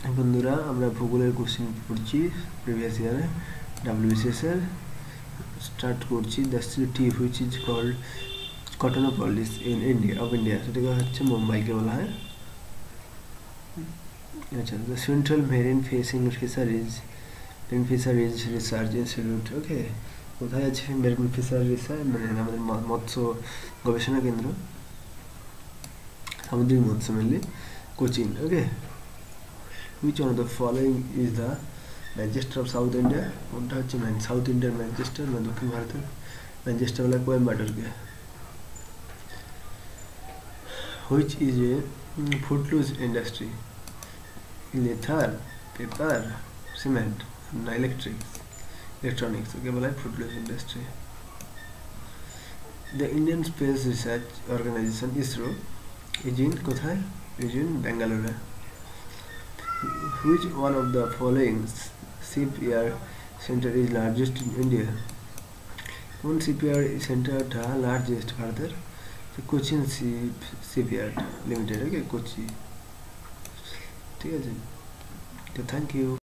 বন্ধুরা আমরা ভূগোলের কোশ্চেন পড়ছি প্রিভিয়াস ইয়ারে WBCS এর স্টার্ট করছি the city which is called Cottonopolis in India সেটাকে হচ্ছে মুম্বাইকে বলা হয়। আচ্ছা, the central marine fisheries research institute, okay, কোথায় আছে মেরিন ফিশারি রিসার্চ, মানে আমাদের মৎস্য গবেষণা কেন্দ্র, সামুদ্রিক মৎস্য mainly, Cochin. Okay, which one of the following is the Manchester of South India? কোনটা হচ্ছে সাউথ ইন্ডিয়ার ম্যানচেস্টার, মানে দক্ষিণ ভারতের ম্যানচেস্টার বলা কোয়েম্বাটোরকে। which is a footloose industry? leather, paper, cement না electronics, ওকে বলা হয় footloose industry। the Indian Space Research Organization ISRO is in কোথায়? is in Bangalore। which one of the following shipyard center is largest in India? কোন shipyard সেন্টারটা largest ভারতের? Cochin shipyard limited, okay, Kochi. ঠিক আছে, তো থ্যাংক ইউ।